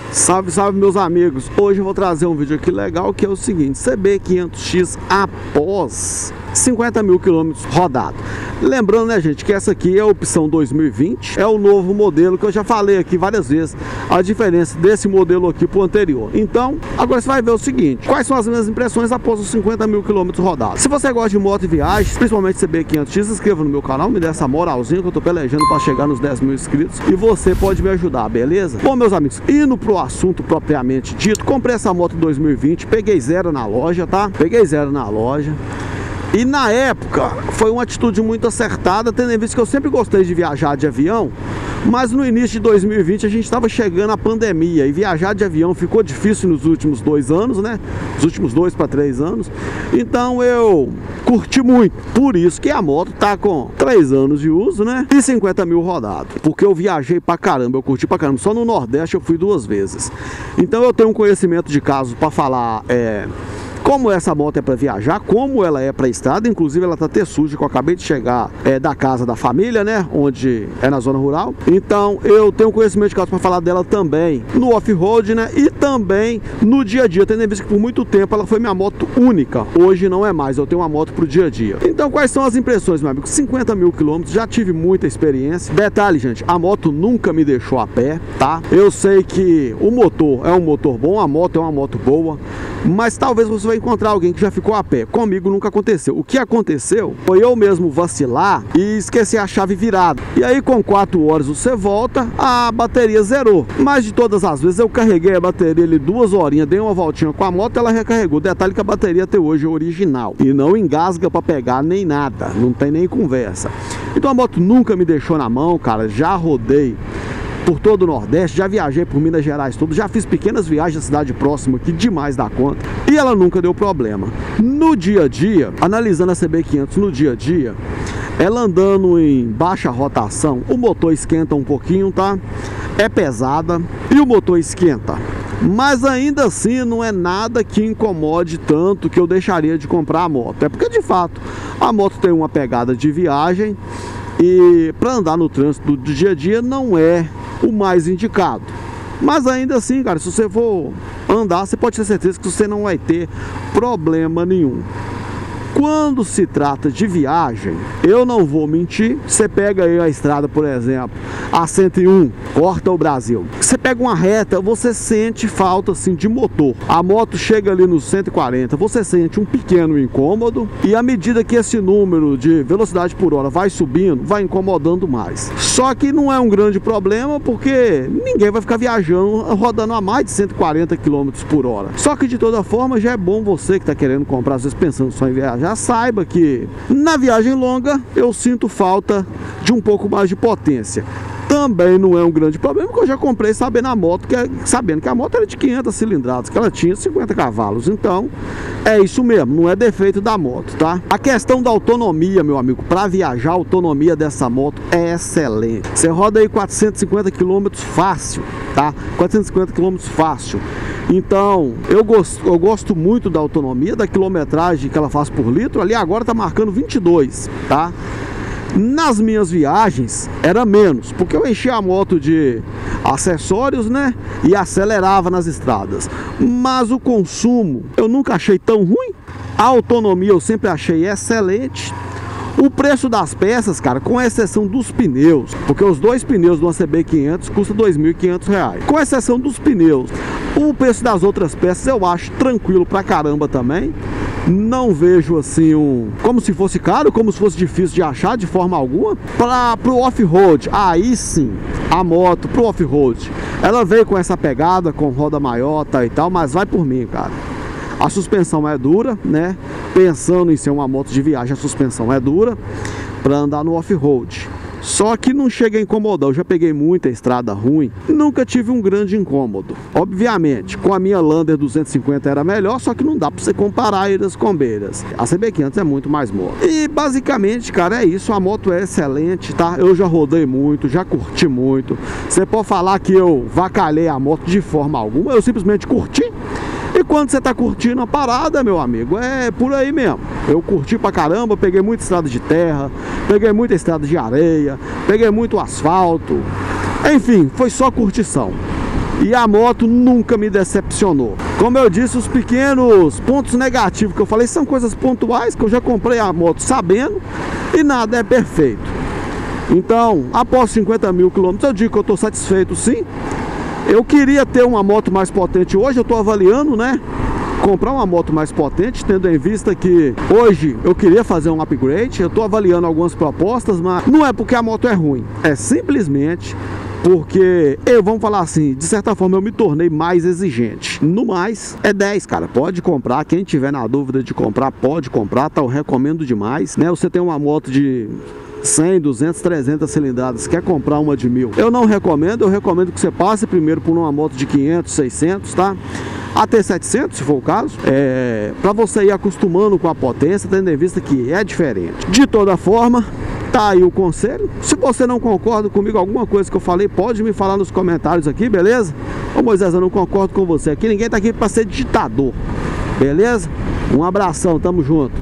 Salve, salve meus amigos, hoje eu vou trazer um vídeo aqui legal que é o seguinte: CB500X após 50 mil quilômetros rodados. Lembrando, né, gente, que essa aqui é a opção 2020, é o novo modelo que eu já falei aqui várias vezes, a diferença desse modelo aqui pro anterior. Então, agora você vai ver o seguinte: quais são as minhas impressões após os 50 mil quilômetros rodados. Se você gosta de moto e viagens, principalmente CB500X, se inscreva no meu canal, me dê essa moralzinha que eu tô pelejando para chegar nos 10 mil inscritos e você pode me ajudar, beleza? Bom, meus amigos, indo pro assunto propriamente dito, comprei essa moto em 2020, peguei zero na loja, tá? Peguei zero na loja. E na época foi uma atitude muito acertada, tendo em vista que eu sempre gostei de viajar de avião, mas no início de 2020 a gente estava chegando à pandemia e viajar de avião ficou difícil nos últimos 2 anos, né? Os últimos 2 para 3 anos. Então eu curti muito, por isso que a moto tá com 3 anos de uso, né? E 50 mil rodados, porque eu viajei pra caramba, eu curti pra caramba. Só no Nordeste eu fui 2 vezes. Então eu tenho um conhecimento de caso para falar, como essa moto é para viajar, como ela é para estrada. Inclusive ela tá até suja, que eu acabei de chegar da casa da família, né, onde é na zona rural. Então eu tenho conhecimento de causa para falar dela também no off-road, né, e também no dia a dia, tendo em vista que por muito tempo ela foi minha moto única. Hoje não é mais, eu tenho uma moto pro dia a dia. Então quais são as impressões, meu amigo? 50 mil quilômetros, já tive muita experiência. Detalhe, gente, a moto nunca me deixou a pé, tá? Eu sei que o motor é um motor bom, a moto é uma moto boa, mas talvez você vai encontrar alguém que já ficou a pé. Comigo nunca aconteceu. O que aconteceu foi eu mesmo vacilar e esquecer a chave virada. E aí com 4 horas você volta, a bateria zerou. Mas de todas as vezes eu carreguei a bateria ali 2 horinhas, dei uma voltinha com a moto, ela recarregou. Detalhe que a bateria até hoje é original e não engasga para pegar nem nada, não tem nem conversa. Então a moto nunca me deixou na mão, cara. Já rodei por todo o Nordeste, já viajei por Minas Gerais tudo, já fiz pequenas viagens na cidade próxima aqui, demais da conta, e ela nunca deu problema. No dia a dia, analisando a CB500 no dia a dia, ela andando em baixa rotação, o motor esquenta um pouquinho, tá? É pesada e o motor esquenta, mas ainda assim não é nada que incomode tanto que eu deixaria de comprar a moto. É porque de fato a moto tem uma pegada de viagem e para andar no trânsito do dia a dia não é o mais indicado. Mas ainda assim, cara, se você for andar, você pode ter certeza que você não vai ter problema nenhum. Quando se trata de viagem, eu não vou mentir. Você pega aí a estrada, por exemplo, a 101, corta o Brasil. Você pega uma reta, você sente falta assim de motor. A moto chega ali nos 140, você sente um pequeno incômodo. E à medida que esse número de velocidade por hora vai subindo, vai incomodando mais. Só que não é um grande problema, porque ninguém vai ficar viajando, rodando a mais de 140 km por hora. Só que de toda forma já é bom você que está querendo comprar, às vezes pensando só em viajar, já saiba que na viagem longa eu sinto falta de um pouco mais de potência. Também não é um grande problema, porque eu já comprei sabendo que a moto era de 500 cilindradas, que ela tinha 50 cavalos. Então é isso mesmo, não é defeito da moto, tá? A questão da autonomia, meu amigo, para viajar, a autonomia dessa moto é excelente. Você roda aí 450 km fácil, tá? 450 km fácil. Então eu gosto muito da autonomia, da quilometragem que ela faz por litro. Ali agora tá marcando 22, tá? Nas minhas viagens era menos, porque eu enchia a moto de acessórios, né, e acelerava nas estradas. Mas o consumo eu nunca achei tão ruim. A autonomia eu sempre achei excelente. O preço das peças, cara, com exceção dos pneus, porque os 2 pneus de uma CB500 custa R$ 2.500. Com exceção dos pneus, o preço das outras peças eu acho tranquilo pra caramba também. Não vejo assim como se fosse caro, como se fosse difícil de achar de forma alguma. Pro off-road, aí sim, a moto pro off-road, ela veio com essa pegada, com roda maior, tá, e tal, mas vai por mim, cara. A suspensão é dura, né? Pensando em ser uma moto de viagem, a suspensão é dura para andar no off-road. Só que não chega a incomodar. Eu já peguei muita estrada ruim, nunca tive um grande incômodo. Obviamente, com a minha Lander 250 era melhor, só que não dá para você comparar eles com beiras. A CB500 é muito mais moto. E basicamente, cara, é isso. A moto é excelente, tá? Eu já rodei muito, já curti muito. Você pode falar que eu vacalhei a moto de forma alguma, eu simplesmente curti. E quando você tá curtindo a parada, meu amigo, é por aí mesmo. Eu curti pra caramba, peguei muita estrada de terra, peguei muita estrada de areia, peguei muito asfalto. Enfim, foi só curtição. e a moto nunca me decepcionou. Como eu disse, os pequenos pontos negativos que eu falei são coisas pontuais, que eu já comprei a moto sabendo e nada é perfeito. Então, após 50 mil quilômetros, eu digo que eu estou satisfeito sim. Eu queria ter uma moto mais potente hoje, eu estou avaliando, né? Comprar uma moto mais potente, tendo em vista que hoje eu queria fazer um upgrade. Eu estou avaliando algumas propostas, mas não é porque a moto é ruim, é simplesmente porque vamos falar assim, de certa forma eu me tornei mais exigente. No mais, é 10, cara, pode comprar. Quem tiver na dúvida de comprar, pode comprar, tá? Eu recomendo demais, né? Você tem uma moto de 100, 200, 300 cilindradas, quer comprar uma de 1000, eu não recomendo. Eu recomendo que você passe primeiro por uma moto de 500, 600, tá? Até 700, se for o caso, para você ir acostumando com a potência, tendo em vista que é diferente. De toda forma, tá aí o conselho. Se você não concorda comigo, alguma coisa que eu falei, pode me falar nos comentários aqui, beleza? Ô Moisés, eu não concordo com você aqui, ninguém tá aqui para ser ditador, beleza? Um abração, tamo junto.